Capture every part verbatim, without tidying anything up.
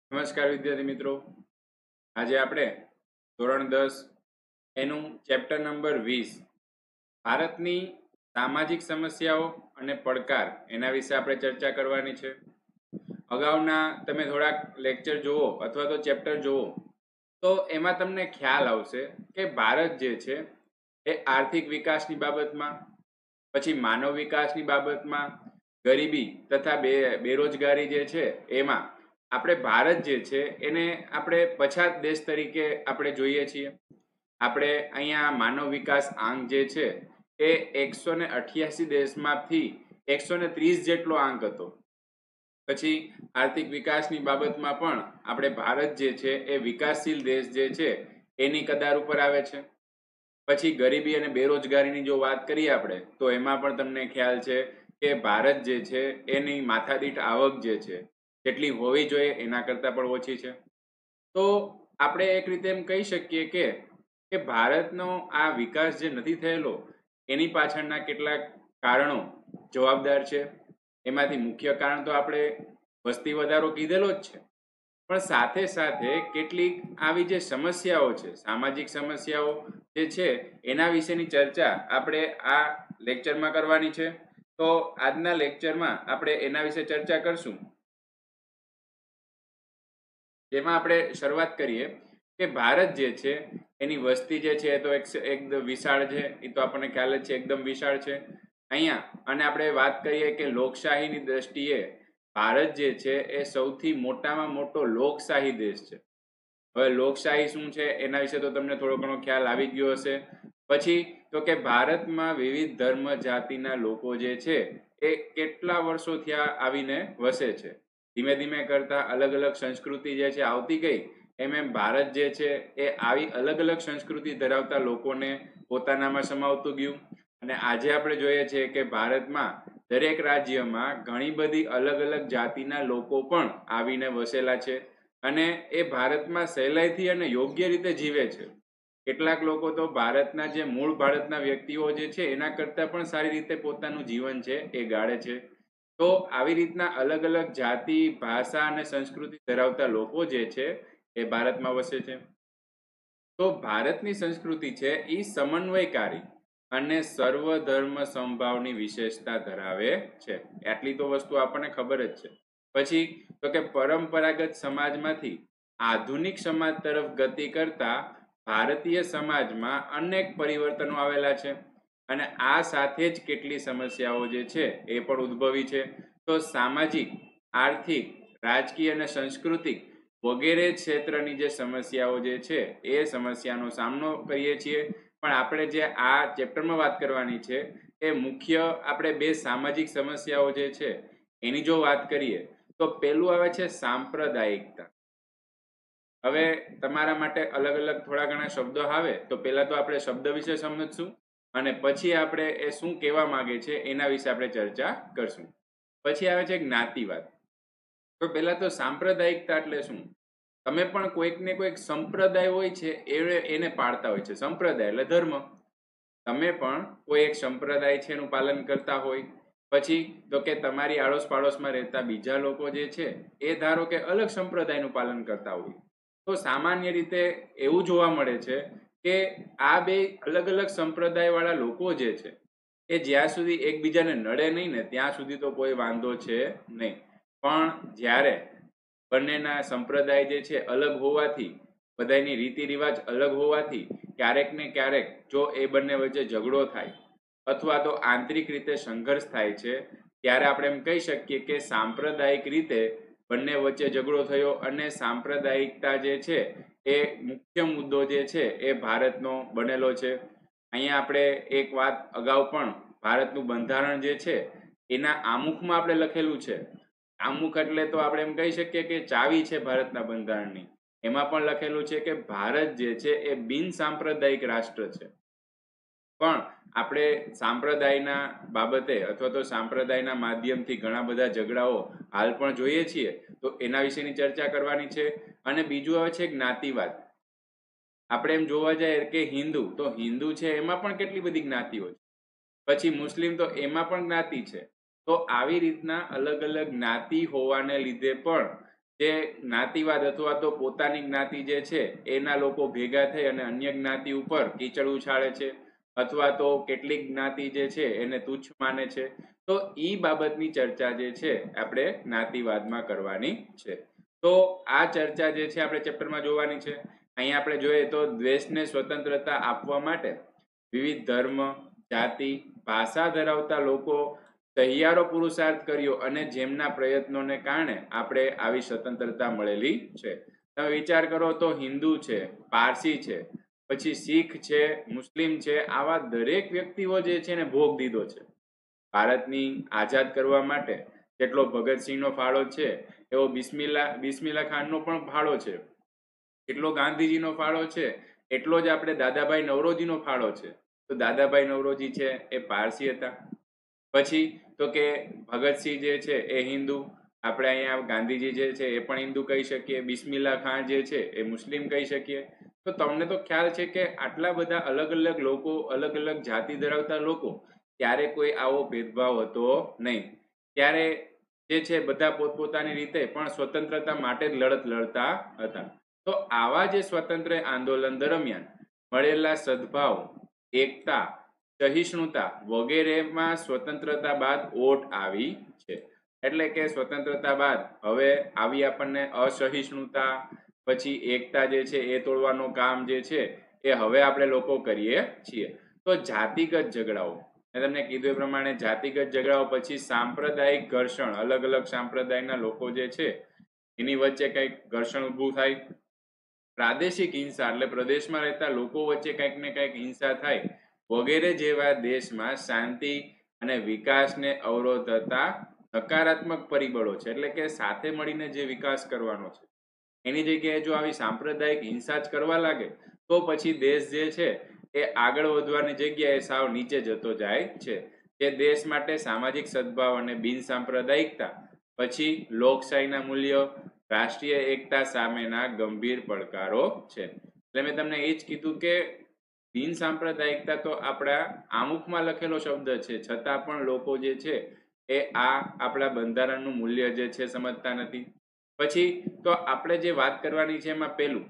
નમસ્કાર વિદ્યાર્થી મિત્રો, આજે આપણે ધોરણ દસ એનું ચેપ્ટર નંબર વીસ ભારતની સામાજિક સમસ્યાઓ અને પડકાર એના વિશે આપણે ચર્ચા કરવાની છે. અગાઉના તમે થોડાક લેક્ચર જુઓ અથવા તો ચેપ્ટર જુઓ તો એમાં તમને ખ્યાલ આવશે કે ભારત જે છે એ આર્થિક વિકાસની બાબતમાં, પછી માનવ વિકાસની બાબતમાં, ગરીબી તથા બે બેરોજગારી જે છે એમાં આપણે ભારત જે છે એને આપણે પછાત દેશ તરીકે આપણે જોઈએ છીએ. આપણે અહીંયા માનવ વિકાસ આંક જે છે એ એકસો ને અઠ્યાસી દેશમાંથી એકસો ને ત્રીસ જેટલો આંક હતો. પછી આર્થિક વિકાસની બાબતમાં પણ આપણે ભારત જે છે એ વિકાસશીલ દેશ જે છે એની કદાર ઉપર આવે છે. પછી ગરીબી અને બેરોજગારીની જો વાત કરીએ આપણે તો એમાં પણ તમને ખ્યાલ છે કે ભારત જે છે એની માથાદીઠ આવક જે છે જેટલી હોવી જોઈએ એના કરતાં પણ ઓછી છે. તો આપણે એક રીતે એમ કહી શકીએ કે કે ભારતનો આ વિકાસ જે નથી થયેલો એની પાછળના કેટલાક કારણો જવાબદાર છે. એમાંથી મુખ્ય કારણ તો આપણે વસ્તી વધારો કીધેલો જ છે, પણ સાથે સાથે કેટલીક આવી જે સમસ્યાઓ છે, સામાજિક સમસ્યાઓ જે છે એના વિશેની ચર્ચા આપણે આ લેક્ચરમાં કરવાની છે. તો આજના લેક્ચરમાં આપણે એના વિશે ચર્ચા કરશું, જેમાં આપણે શરૂઆત કરીએ કે ભારત જે છે એની વસ્તી જે છે એ તો એકદમ વિશાળ છે, એ તો આપણને ખ્યાલ જ છે, એકદમ વિશાળ છે અહીંયા. અને આપણે વાત કરીએ કે લોકશાહીની દ્રષ્ટિએ ભારત જે છે એ સૌથી મોટામાં મોટો લોકશાહી દેશ છે. હવે લોકશાહી શું છે એના વિશે તો તમને થોડો ઘણો ખ્યાલ આવી ગયો હશે. પછી તો કે ભારતમાં વિવિધ ધર્મ જાતિના લોકો જે છે એ કેટલા વર્ષોથી આવીને વસે છે. ધીમે ધીમે કરતા અલગ અલગ સંસ્કૃતિ જે છે આવતી ગઈ, એમ એમ ભારત જે છે એ આવી અલગ અલગ સંસ્કૃતિ ધરાવતા લોકોને પોતાનામાં સમાવતું ગયું. અને આજે આપણે જોઈએ છીએ કે ભારતમાં દરેક રાજ્યમાં ઘણી બધી અલગ અલગ જાતિના લોકો પણ આવીને વસેલા છે અને એ ભારતમાં સહેલાઈથી અને યોગ્ય રીતે જીવે છે. કેટલાક લોકો તો ભારતના જે મૂળ ભારતના વ્યક્તિઓ જે છે એના કરતાં પણ સારી રીતે પોતાનું જીવન છે એ ગાળે છે. તો આવી રીતના અલગ અલગ જાતિ, ભાષા અને સંસ્કૃતિ ધરાવતા લોકો જે છે એ ભારતમાં વસે છે. તો ભારતની સંસ્કૃતિ છે એ સમન્વયકારી અને સર્વધર્મ સમભાવની વિશેષતા ધરાવે છે. આટલી તો વસ્તુ આપણને ખબર જ છે. પછી તો કે પરંપરાગત સમાજમાંથી આધુનિક સમાજ તરફ ગતિ કરતા ભારતીય સમાજમાં અનેક પરિવર્તનો આવેલા છે અને આ સાથે જ કેટલી સમસ્યાઓ જે છે એ પણ ઉદ્ભવી છે. તો સામાજિક, આર્થિક, રાજકીય અને સાંસ્કૃતિક વગેરે ક્ષેત્રની જે સમસ્યાઓ જે છે એ સમસ્યાનો સામનો કરીએ છીએ. પણ આપણે જે આ ચેપ્ટરમાં વાત કરવાની છે એ મુખ્ય આપણે બે સામાજિક સમસ્યાઓ જે છે એની જો વાત કરીએ તો પહેલું આવે છે સાંપ્રદાયિકતા. હવે તમારા માટે અલગ અલગ થોડા ઘણા શબ્દો આવે તો પહેલા તો આપણે શબ્દ વિશે સમજશું અને પછી આપણે એ શું કહેવા માંગે છે એના વિશે આપણે ચર્ચા કરશું. પછી આવે છે જ્ઞાતિવાદ. તો પહેલા તો સાંપ્રદાયિકતા એટલે શું? તમે પણ કોઈક ને કોઈક સંપ્રદાય હોય છે એ એને પાળતા હોય છે. સંપ્રદાય એટલે ધર્મ. તમે પણ કોઈ એક સંપ્રદાય છે એનું પાલન કરતા હોય. પછી તો કે તમારી આડોશ પાડોશમાં રહેતા બીજા લોકો જે છે એ ધારો કે અલગ સંપ્રદાયનું પાલન કરતા હોય. તો સામાન્ય રીતે એવું જોવા મળે છે કે આ બે અલગ અલગ સંપ્રદાય વાળા લોકો જે છે એ જ્યાં સુધી એકબીજાને નડે નહીં ને ત્યાં સુધી તો કોઈ વાંધો છે નહીં. પણ જ્યારે બંનેના સંપ્રદાય જે છે અલગ હોવાથી, બધાની રીતિ રિવાજ અલગ હોવાથી ક્યારેક ને ક્યારેક જો એ બંને વચ્ચે ઝઘડો થાય અથવા તો આંતરિક રીતે સંઘર્ષ થાય છે ત્યારે આપણે એમ કહી શકીએ કે સાંપ્રદાયિક રીતે બંને વચ્ચે ઝઘડો થયો અને સાંપ્રદાયિકતા જે છે એ મુખ્ય મુદ્દો જે છે એ ભારતનો બનેલો છે. અહીંયા આપણે એક વાત અગાઉ પણ ભારતનું બંધારણ જે છે એના આમુખમાં આપણે લખેલું છે. આમુખ એટલે તો આપણે એમ કહી શકીએ કે ચાવી છે ભારતના બંધારણની. એમાં પણ લખેલું છે કે ભારત જે છે એ બિન સાંપ્રદાયિક રાષ્ટ્ર છે. પણ આપણે સાંપ્રદાયના બાબતે અથવા તો સાંપ્રદાયના માધ્યમથી ઘણા બધા ઝઘડાઓ હાલ પણ જોઈએ છીએ, તો એના વિશેની ચર્ચા કરવાની છે. અને બીજું આવે છે જ્ઞાતિવાદ. આપણે એમ જોવા જઈએ કે હિન્દુ, તો હિન્દુ છે એમાં પણ કેટલી બધી જ્ઞાતિઓ છે. પછી મુસ્લિમ, તો એમાં પણ જ્ઞાતિ છે. તો આવી રીતના અલગ અલગ જ્ઞાતિ હોવાને લીધે પણ જે જ્ઞાતિવાદ અથવા તો પોતાની જ્ઞાતિ જે છે એના લોકો ભેગા થઈ અને અન્ય જ્ઞાતિ ઉપર કીચડ ઉછાળે છે અથવા તો કેટલીક જ્ઞાતિ જે છે એને તુચ્છ માને છે, તો ઈ બાબતની ચર્ચા જે છે આપણે જ્ઞાતિવાદમાં કરવાની છે. તો આ ચર્ચા જે છે આપણે ચેપ્ટરમાં જોવાની છે. અહીંયા આપણે જોઈએ તો દેશને સ્વતંત્રતા આપવા માટે વિવિધ ધર્મ, જાતિ, ભાષા ધરાવતા લોકો સહિયારો પુરુષાર્થ કર્યો અને જેમના પ્રયત્નોને કારણે આપણે આવી સ્વતંત્રતા મળેલી છે. તમે વિચાર કરો તો હિન્દુ છે, પારસી છે, પછી શીખ છે, મુસ્લિમ છે, આવા દરેક વ્યક્તિઓ જે છે ને ભોગ દીધો છે. ભારતની આઝાદ કરવા માટે જેટલો ભગતસિંહનો ફાળો છે એવો બિસ્મિલ્લા બિસ્મિલ્લા ખાનનો પણ ફાળો છે, એટલો ગાંધીજીનો ફાળો છે, એટલો જ આપણે દાદાભાઈ નવરોજીનો ફાળો છે. તો દાદાભાઈ નવરોજી છે એ પારસી હતા. પછી તો કે ભગતસિંહ જે છે એ હિન્દુ, આપણે અહીંયા ગાંધીજી જે છે એ પણ હિન્દુ કહી શકીએ, બિસ્મિલ્લા ખાન જે છે એ મુસ્લિમ કહી શકીએ. તો તમને તો ખ્યાલ છે કે આટલા બધા અલગ અલગ લોકો, અલગ અલગ જાતિ ધરાવતા લોકો, ત્યારે કોઈ આવો ભેદભાવ હતો નહીં. ત્યારે જે છે બધા પોતપોતાની રીતે પણ સ્વતંત્રતા માટે જ લડત લડતા હતા. તો આવા જે સ્વતંત્ર આંદોલન દરમિયાન મળેલા સદભાવ, એકતા, સહિષ્ણુતા વગેરેમાં સ્વતંત્રતા બાદ ઓટ આવી છે. એટલે કે સ્વતંત્રતા બાદ હવે આવી આપણને અસહિષ્ણુતા, પછી એકતા જે છે એ તોડવાનું કામ જે છે એ હવે આપણે લોકો કરીએ છીએ. તો જાતિગત ઝઘડાઓ, મેં તમને કીધું એ પ્રમાણે જાતિગત ઝઘડાઓ, પછી સાંપ્રદાયિક ઘર્ષણ, અલગ અલગ સાંપ્રદાયના લોકો જે છે એની વચ્ચે કંઈક ઘર્ષણ ઊભું થાય, પ્રાદેશિક હિંસા એટલે પ્રદેશમાં રહેતા લોકો વચ્ચે કંઈક ને કંઈક હિંસા થાય વગેરે જેવા દેશમાં શાંતિ અને વિકાસને અવરોધતા નકારાત્મક પરિબળો છે. એટલે કે સાથે મળીને જે વિકાસ કરવાનો છે એની જગ્યાએ જો આવી સાંપ્રદાયિક હિંસા જ કરવા લાગે તો પછી દેશ જે છે એ આગળ વધવાની જગ્યાએ સાવ નીચે જતો જાય છે. જે દેશ માટે સામાજિક સદભાવ અને બિન સાંપ્રદાયિકતા, પછી લોકશાહીના મૂલ્યો, રાષ્ટ્રીય એકતા સામેના ગંભીર પડકારો છે. એટલે મેં તમને એ જ કીધું કે બિન સાંપ્રદાયિકતા તો આપણા આમુખમાં લખેલો શબ્દ છે, છતાં પણ લોકો જે છે એ આ આપણા બંધારણનું મૂલ્ય જે છે સમજતા નથી. પછી તો આપણે જે વાત કરવાની છે એમાં પેલું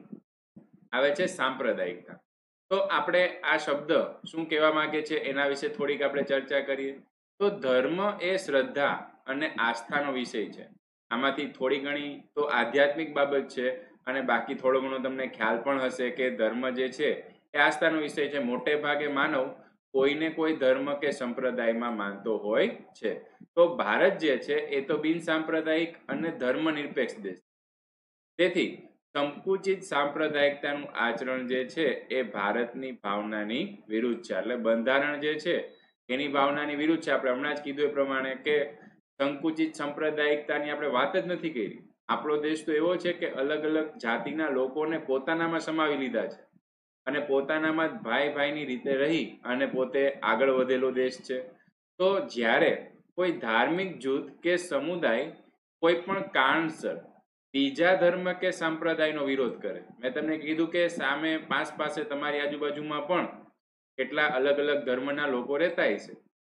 આવે છે સાંપ્રદાયિકતા. તો આપણે આ શબ્દ શું કહેવા માંગે છે એના વિશે થોડીક આપણે ચર્ચા કરીએ. તો ધર્મ એ શ્રદ્ધા અને આસ્થાનો વિષય છે. આમાંથી થોડી ઘણી તો આધ્યાત્મિક બાબત છે અને બાકી થોડો ઘણો તમને ખ્યાલ પણ હશે કે ધર્મ જે છે એ આસ્થાનો વિષય છે. મોટે ભાગે માનવ કોઈને કોઈ ધર્મ કે સંપ્રદાયમાં માનતો હોય છે. તો ભારત જે છે એ તો બિન સાંપ્રદાયિક અને ધર્મ નિરપેક્ષ દેશ, તેથી સંકુચિત સાંપ્રદાયિકતાનું આચરણ જે છે એ ભારતની ભાવનાની વિરુદ્ધ છે. એટલે બંધારણ જે છે એની ભાવનાની વિરુદ્ધ છે. આપણે હમણાં જ કીધું એ પ્રમાણે કે સંકુચિત સાંપ્રદાયિકતાની આપણે વાત જ નથી કરી. આપણો દેશ તો એવો છે કે અલગ અલગ જાતિના લોકોને પોતાનામાં સમાવી લીધા છે અને પોતાનામાં ભાઈ ભાઈની રીતે રહી અને પોતે આગળ વધેલો દેશ છે. તો જ્યારે કોઈ ધાર્મિક જૂથ કે સમુદાય કોઈ પણ કારણસર બીજા ધર્મ કે સંપ્રદાયનો વિરોધ કરે, મેં તમને કીધું કે સામે પાસ પાસે તમારી આજુબાજુમાં પણ કેટલા અલગ અલગ ધર્મના લોકો રહેતા છે,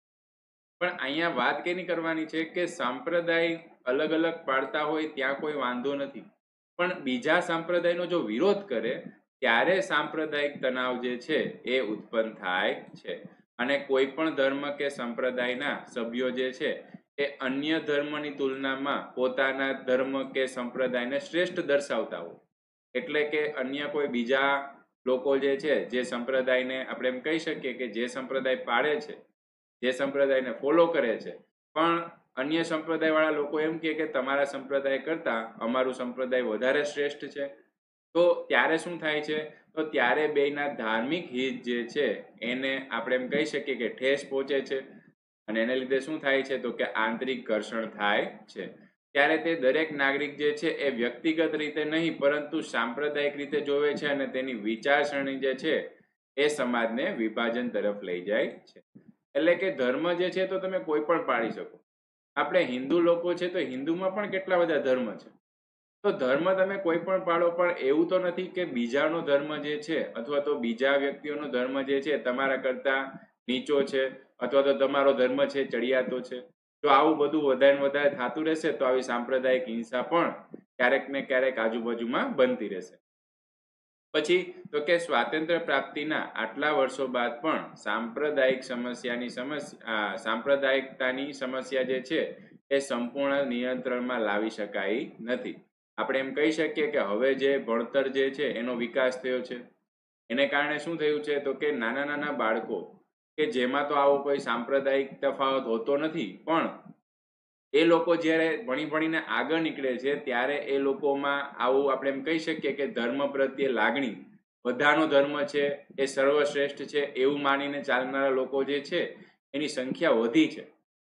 પણ અહીંયા વાત કેની કરવાની છે કે સંપ્રદાય અલગ અલગ પાડતા હોય ત્યાં કોઈ વાંધો નથી, પણ બીજા સંપ્રદાયનો જો વિરોધ કરે ત્યારે સાંપ્રદાયિક તણાવ જે છે એ ઉત્પન્ન થાય છે. અને કોઈ પણ ધર્મ કે સંપ્રદાયના સભ્યો જે છે એ અન્ય ધર્મની તુલનામાં પોતાના ધર્મ કે સંપ્રદાયને શ્રેષ્ઠ દર્શાવતા હોય. એટલે કે અન્ય કોઈ બીજા લોકો જે છે જે સંપ્રદાયને આપણે એમ કહી શકીએ કે જે સંપ્રદાય પાળે છે, જે સંપ્રદાયને ફોલો કરે છે, પણ અન્ય સંપ્રદાય વાળા લોકો એમ કહે કે તમારા સંપ્રદાય કરતા અમારું સંપ્રદાય વધારે શ્રેષ્ઠ છે. તો ત્યારે શું થાય છે? તો ત્યારે બેયના ધાર્મિક હિત જે છે એને આપણે એમ કહી શકીએ કે ઠેસ પહોંચે છે અને એને લીધે શું થાય છે? તો કે આંતરિક ઘર્ષણ થાય છે. ત્યારે તે દરેક નાગરિક જે છે એ વ્યક્તિગત રીતે નહીં પરંતુ સાંપ્રદાયિક રીતે જોવે છે અને તેની વિચારસરણી જે છે એ સમાજને વિભાજન તરફ લઈ જાય છે. એટલે કે ધર્મ જે છે તો તમે કોઈ પણ પાડી શકો. આપણે હિન્દુ લોકો છે તો હિન્દુમાં પણ કેટલા બધા ધર્મ છે. તો ધર્મ તમે કોઈ પણ પાડો, પણ એવું તો નથી કે બીજાનો ધર્મ જે છે અથવા તો બીજા વ્યક્તિઓનો ધર્મ જે છે તમારા કરતા નીચો છે અથવા તો તમારો ધર્મ છે ચડિયાતો છે. જો આવું બધું વધારે વધારે થતું રહેશે તો આવી સાંપ્રદાયિક હિંસા પણ ક્યારેક ને ક્યારેક આજુબાજુમાં બનતી રહેશે. પછી તો કે સ્વાતંત્ર્ય પ્રાપ્તિના આટલા વર્ષો બાદ પણ સાંપ્રદાયિક સમસ્યાની સમસ્યા સાંપ્રદાયિકતાની સમસ્યા જે છે એ સંપૂર્ણ નિયંત્રણમાં લાવી શકાય નથી. આપણે એમ કહી શકીએ કે હવે જે ભણતર જે છે એનો વિકાસ થયો છે, એને કારણે શું થયું છે તો કે નાના નાના બાળકો કે જેમાં તો આવો કોઈ સાંપ્રદાયિક તફાવત હોતો નથી, પણ એ લોકો જ્યારે ભણી ભણીને આગળ નીકળે છે ત્યારે એ લોકોમાં આવું આપણે એમ કહી શકીએ કે ધર્મ પ્રત્યે લાગણી, બધાનો ધર્મ છે એ સર્વશ્રેષ્ઠ છે એવું માનીને ચાલનારા લોકો જે છે એની સંખ્યા વધી છે.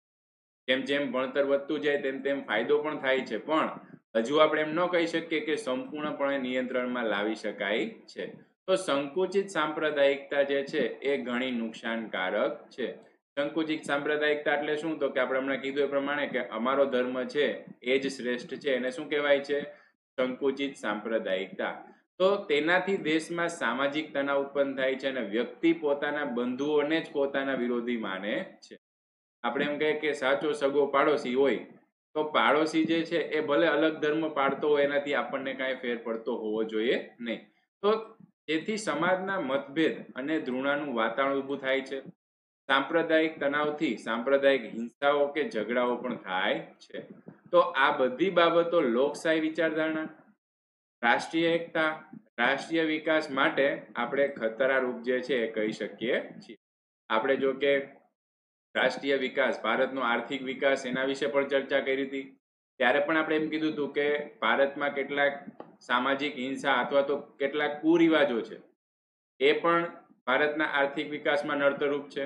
જેમ જેમ ભણતર વધતું જાય તેમ તેમ ફાયદો પણ થાય છે, પણ હજુ આપણે એમ ન કહી શકીએ કે સંપૂર્ણપણે નિયંત્રણમાં લાવી શકાય છે. તો સંકુચિત સાંપ્રદાયિકતા જે છે એ ઘણી નુકસાનકારક છે. સંકુચિત સાંપ્રદાયિકતા એટલે શું? તો કે આપણે હમણાં કીધું એ પ્રમાણે કે અમારો ધર્મ છે એ જ શ્રેષ્ઠ છે, એને શું કહેવાય છે? સંકુચિત સાંપ્રદાયિકતા. તો તેનાથી દેશમાં સામાજિક તણાવ ઉત્પન્ન થાય છે અને વ્યક્તિ પોતાના બંધુઓને જ પોતાના વિરોધી માને છે. આપણે એમ કહીએ કે સાચો સગો પાડોશી હોય તો પાડોશી જે છે એ ભલે અલગ ધર્મ પાડતો હોય, એનાથી આપણને કાંઈ ફેર પડતો હોવો જોઈએ નહીં. તો તેથી સમાજના મતભેદ અને ધૃણાનું વાતાવરણ ઊભું થાય છે. સાંપ્રદાયિક તણાવથી સાંપ્રદાયિક હિંસાઓ કે ઝઘડાઓ પણ થાય છે. તો આ બધી બાબતો લોકશાહી વિચારધારણા, રાષ્ટ્રીય એકતા, રાષ્ટ્રીય વિકાસ માટે આપણે ખતરારૂપ જે છે એ કહી શકીએ છીએ. આપણે જો કે રાષ્ટ્રીય વિકાસ, ભારતનો આર્થિક વિકાસ, એના વિશે પણ ચર્ચા કરી હતી. ત્યારે પણ આપણે એમ કીધું હતું કે ભારતમાં કેટલાક સામાજિક હિંસા અથવા તો કેટલાક કુરિવાજો છે એ પણ ભારતના આર્થિક વિકાસમાં નડતરરૂપ છે.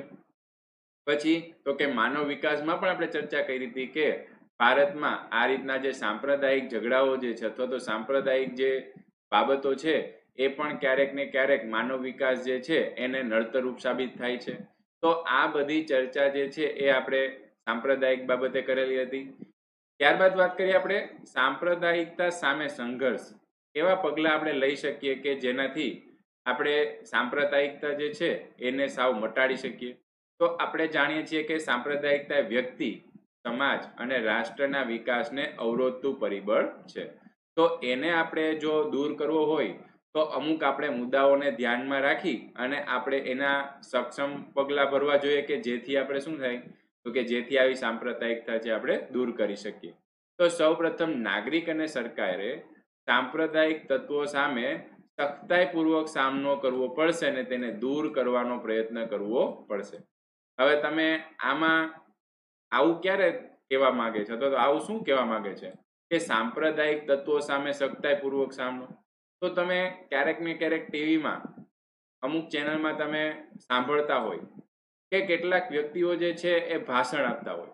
પછી તો કે માનવ વિકાસમાં પણ આપણે ચર્ચા કરી હતી કે ભારતમાં આ રીતના જે સાંપ્રદાયિક ઝઘડાઓ જે છે અથવા તો સાંપ્રદાયિક જે બાબતો છે એ પણ ક્યારેક ને ક્યારેક માનવ વિકાસ જે છે એને નડતરરૂપ સાબિત થાય છે. તો આ બધી ચર્ચા જે છે એ આપણે સાંપ્રદાયિક બાબતે કરેલી હતી. ત્યારબાદ વાત કરીએ આપણે સાંપ્રદાયિકતા સામે સંઘર્ષ. એવા પગલાં આપણે લઈ શકીએ કે જેનાથી આપણે સાંપ્રદાયિકતા જે છે એને સાવ મટાડી શકીએ. તો આપણે જાણીએ છીએ કે સાંપ્રદાયિકતા વ્યક્તિ, સમાજ અને રાષ્ટ્રના વિકાસને અવરોધતું પરિબળ છે. તો એને આપણે જો દૂર કરવો હોય તો અમુક આપણે મુદ્દાઓને ધ્યાનમાં રાખી અને આપણે એના સક્ષમ પગલાં ભરવા જોઈએ કે જેથી આપણે શું થાય તો કે જેથી આવી સાંપ્રદાયિકતા છે આપણે દૂર કરી શકીએ. તો સૌપ્રથમ નાગરિક અને સરકારે સાંપ્રદાયિક તત્વો સામે સખ્તાઈપૂર્વક સામનો કરવો પડશે અને તેને દૂર કરવાનો પ્રયત્ન કરવો પડશે. હવે તમે આમાં આવું ક્યારે કહેવા માંગે છે, તો આવું શું કહેવા માંગે છે કે સાંપ્રદાયિક તત્વો સામે સખ્તાઈપૂર્વક સામનો? તો તમે ક્યારેક ને ક્યારેક ટીવીમાં અમુક ચેનલમાં તમે સાંભળતા હોય કે કેટલાક વ્યક્તિઓ જે છે એ ભાષણ આપતા હોય,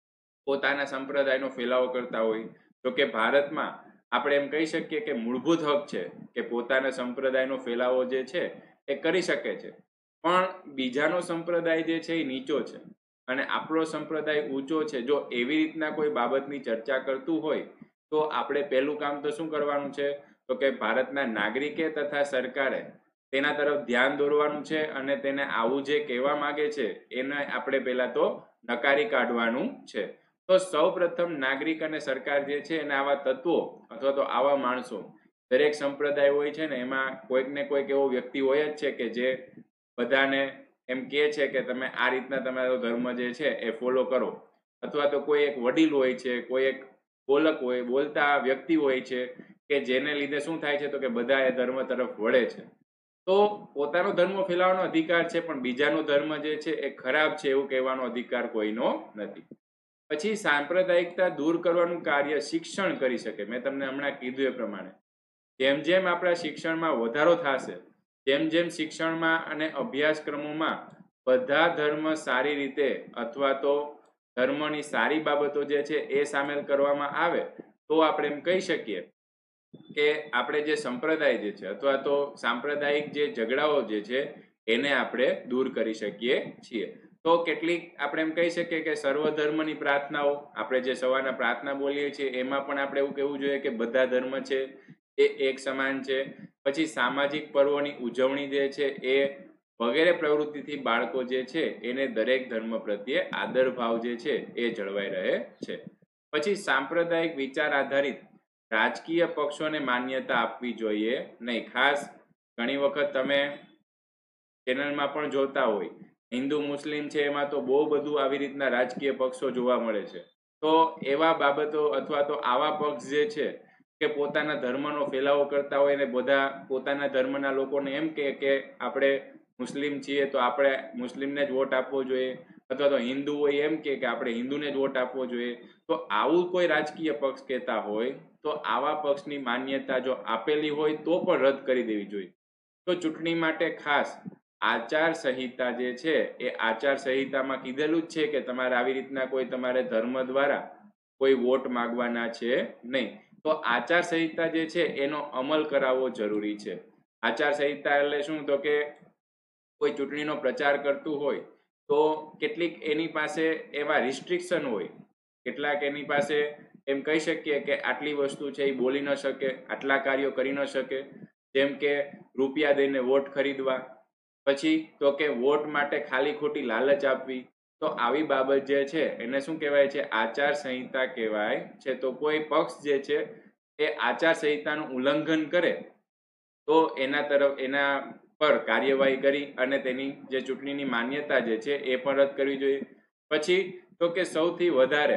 પોતાના સંપ્રદાયનો ફેલાવો કરતા હોય. તો કે ભારતમાં આપણે એમ કહી શકીએ કે મૂળભૂત હક છે કે પોતાના સંપ્રદાયનો ફેલાવો જે છે એ કરી શકે છે, પણ બીજાનો સંપ્રદાય જે છે એ નીચો છે અને આપણો સંપ્રદાય ઊંચો છે. જો એવી રીતના કોઈ બાબતની ચર્ચા કરતું હોય તો આપણે પહેલું કામ તો શું કરવાનું છે તો કે ભારતના નાગરિકે તથા સરકારે તેના તરફ ધ્યાન દોરવાનું છે અને તેને આવું જે કહેવા માંગે છે એને આપણે પહેલા તો નકારી કાઢવાનું છે. તો સૌ પ્રથમ નાગરિક અને સરકાર જે છે એને આવા તત્વો અથવા તો આવા માણસો, દરેક સંપ્રદાય હોય છે ને એમાં કોઈક ને કોઈક એવો વ્યક્તિ હોય જ છે કે જે બધાને એમ કહે છે કે તમે આ રીતના તમારો ધર્મ જે છે એ ફોલો કરો, અથવા તો કોઈ એક વડીલ હોય છે, કોઈ એક બોલક હોય, બોલતા વ્યક્તિ હોય છે કે જેને લીધે શું થાય છે તો કે બધા એ ધર્મ તરફ વળે છે. તો પોતાનો ધર્મ ફેલાવવાનો અધિકાર છે, પણ બીજાનો ધર્મ જે છે એ ખરાબ છે એવું કહેવાનો અધિકાર કોઈનો નથી. પછી સાંપ્રદાયિકતા દૂર કરવાનું કાર્ય શિક્ષણ કરી શકે. મેં તમને હમણાં કીધું એ પ્રમાણે જેમ જેમ આપણા શિક્ષણમાં વધારો થશે, જેમ જેમ શિક્ષણમાં અને અભ્યાસક્રમોમાં બધા ધર્મ સારી રીતે અથવા તો ધર્મની સારી બાબતો જે છે એ સામેલ કરવામાં આવે તો આપણે એમ કહી શકીએ કે આપણે જે સંપ્રદાય જે છે અથવા તો સાંપ્રદાયિક જે ઝઘડાઓ જે છે એને આપણે દૂર કરી શકીએ છીએ. તો કેટલીક આપણે એમ કહી શકીએ કે સર્વધર્મની પ્રાર્થનાઓ, આપણે જે સવારના પ્રાર્થના બોલીએ છીએ એમાં પણ આપણે એવું કહેવું જોઈએ કે બધા ધર્મ છે એ એક સમાન છે. પછી સામાજિક પર્વોની ઉજવણી જે છે એ વગેરે પ્રવૃત્તિથી બાળકો જે છે એને દરેક ધર્મ પ્રત્યે આદર ભાવ જે છે એ જળવાઈ રહે છે. પછી સાંપ્રદાયિક વિચાર આધારિત રાજકીય પક્ષોને માન્યતા આપવી જોઈએ નહીં. ખાસ ઘણી વખત તમે ચેનલમાં પણ જોતા હોય, હિન્દુ મુસ્લિમ છે એમાં તો બહુ બધું આવી રીતના રાજકીય પક્ષો જોવા મળે છે. તો એવા બાબતો અથવા તો આવા પક્ષ જે છે કે પોતાના ધર્મનો ફેલાવો કરતા હોય ને બધા પોતાના ધર્મના લોકોને એમ કે કે આપણે મુસ્લિમ છીએ તો આપણે મુસ્લિમને જ વોટ આપવો જોઈએ, અથવા તો હિન્દુ હોય એમ કે આપણે હિન્દુને જ વોટ આપવો જોઈએ. તો આવું કોઈ રાજકીય પક્ષ કહેતા હોય તો આવા પક્ષની માન્યતા જો આપેલી હોય તો પણ રદ કરી દેવી જોઈએ. તો ચૂંટણી માટે ખાસ આચાર સંહિતા જે છે એ આચાર સંહિતામાં કીધેલું જ છે કે તમારે આવી રીતના કોઈ તમારે ધર્મ દ્વારા કોઈ વોટ માંગવાના છે નહીં. તો આચાર સંહિતા જે છે એનો અમલ કરાવવો જરૂરી છે. આચાર સંહિતા એટલે શું? તો કે કોઈ ચૂંટણીનો પ્રચાર કરતું હોય તો કેટલીક એની પાસે એવા રિસ્ટ્રિક્શન હોય, કેટલાક એની પાસે એમ કહી શકીએ કે આટલી વસ્તુ છે એ બોલી ન શકે, આટલા કાર્યો કરી ન શકે, જેમ કે રૂપિયા દઈને વોટ ખરીદવા, પછી તો કે વોટ માટે ખાલી ખોટી લાલચ આપવી. તો આવી બાબત જે છે એને શું કહેવાય છે? આચાર સંહિતા કહેવાય છે. તો કોઈ પક્ષ જે છે એ આચાર સંહિતાનું ઉલ્લંઘન કરે તો એના તરફ એના પર કાર્યવાહી કરી અને તેની જે ચૂંટણીની માન્યતા જે છે એ પણ રદ કરવી જોઈએ. પછી તો કે સૌથી વધારે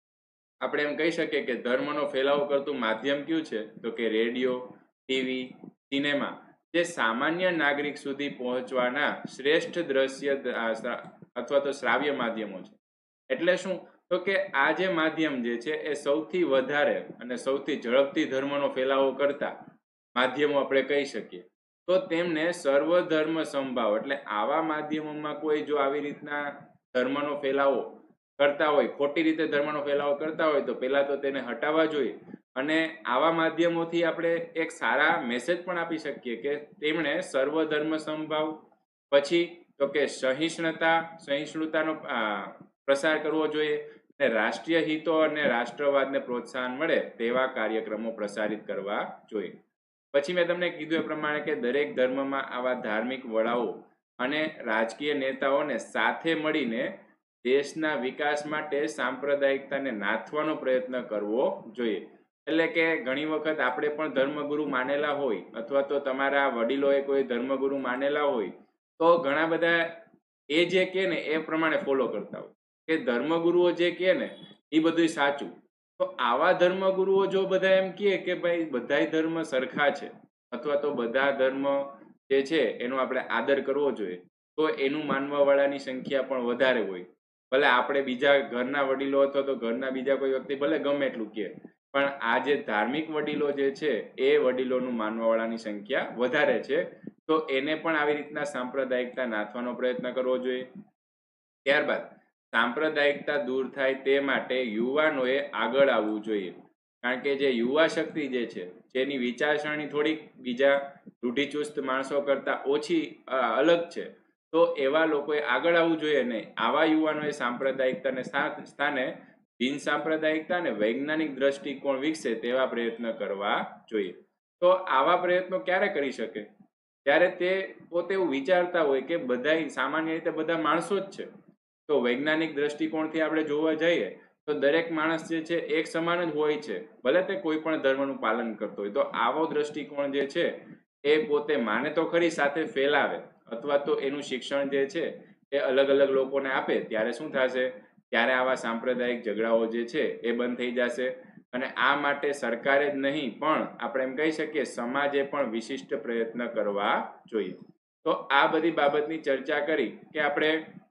આપણે એમ કહી શકીએ કે ધર્મનો ફેલાવો કરતું માધ્યમ કયું છે? તો કે રેડિયો, ટીવી, સિનેમા જે સામાન્ય નાગરિક સુધી પહોંચવાના શ્રેષ્ઠ દ્રશ્ય અથવા તો શ્રાવ્ય માધ્યમો છે. એટલે શું? તો કે આ જે માધ્યમ જે છે એ સૌથી વધારે અને સૌથી ઝડપથી ધર્મનો ફેલાવો કરતા માધ્યમો આપણે કહી શકીએ. તો તેમને સર્વધર્મ સંભાવ, એટલે આવા માધ્યમોમાં કોઈ જો આવી રીતના ધર્મનો ફેલાવો કરતા હોય, ખોટી રીતે ધર્મનો ફેલાવો કરતા હોય તો પહેલા તો તેને હટાવવા જોઈએ. અને આવા માધ્યમોથી આપણે એક સારા મેસેજ પણ આપી શકીએ કે તેમણે સર્વધર્મ સંભાવ, પછી તો કે સહિષ્ણુતા સહિષ્ણુતાનો પ્રસાર કરવો જોઈએ, અને રાષ્ટ્રીય હિતો અને રાષ્ટ્રવાદને પ્રોત્સાહન મળે તેવા કાર્યક્રમો પ્રસારિત કરવા જોઈએ. પછી મેં તમને કીધું એ પ્રમાણે કે દરેક ધર્મમાં આવા ધાર્મિક વડાઓ અને રાજકીય નેતાઓને સાથે મળીને દેશના વિકાસ માટે સાંપ્રદાયિકતાને નાથવાનો પ્રયત્ન કરવો જોઈએ. એટલે કે ઘણી વખત આપણે પણ ધર્મગુરુ માનેલા હોય અથવા તો તમારા વડીલોએ કોઈ ધર્મગુરુ માનેલા હોય તો ઘણા બધા એ જે કહે ને એ પ્રમાણે ફોલો કરતા હોય કે ધર્મગુરુઓ જે કહે ને એ બધું સાચું. તો આવા ધર્મગુરુઓ જો બધા એમ કહે કે ભાઈ બધા ધર્મ સરખા છે અથવા તો બધા ધર્મ જે છે એનો આપણે આદર કરવો જોઈએ, તો એનું માનવા વાળાની સંખ્યા પણ વધારે હોય. ભલે આપણે બીજા ઘરના વડીલો અથવા તો ઘરના બીજા કોઈ વ્યક્તિ ભલે ગમે એટલું કહે, પણ આ જે ધાર્મિક વડીલો જે છે એ વડીલોનું માનવા વાળાની સંખ્યા વધારે છે. તો એને પણ આવી રીતના સાંપ્રદાયિકતા નાથવાનો પ્રયત્ન કરવો જોઈએ. ત્યારબાદ સાંપ્રદાયિકતા દૂર થાય તે માટે યુવાનોએ આગળ આવવું જોઈએ. કારણ કે જે યુવા શક્તિ જે છે જેની વિચારસરણી થોડીક બીજા રૂઢિચુસ્ત માણસો કરતા ઓછી અલગ છે, તો એવા લોકોએ આગળ આવવું જોઈએ નહીં. આવા યુવાનોએ સાંપ્રદાયિકતાને સ્થાને બિન સાંપ્રદાયિકતા અને વૈજ્ઞાનિક દ્રષ્ટિકોણ વિકસે તેવા પ્રયત્ન કરવા જોઈએ. તો આવા પ્રયત્નો ક્યારે કરી શકે? ત્યારે તે પોતે એવું વિચારતા હોય કે બધા સામાન્ય રીતે બધા માણસો જ છે. તો વૈજ્ઞાનિક દ્રષ્ટિકોણથી આપણે જોવા જઈએ તો દરેક માણસ જે છે એક સમાન જ હોય છે, ભલે તે કોઈ પણ ધર્મનું પાલન કરતો હોય. તો આવો દ્રષ્ટિકોણ જે છે એ પોતે માને તો ખરી, સાથે ફેલાવે અથવા તો એનું શિક્ષણ જે છે એ અલગ અલગ લોકોને આપે. ત્યારે શું થશે? ત્યારે આવા સાંપ્રદાયિક ઝઘડાઓ જે છે એ બંધ થઈ જશે. અને આ માટે સરકારે જ નહીં પણ આપણે એમ કહી શકીએ સમાજે પણ વિશિષ્ટ પ્રયત્ન કરવા જોઈએ. તો આ બધી બાબતની ચર્ચા કરી કે આપણે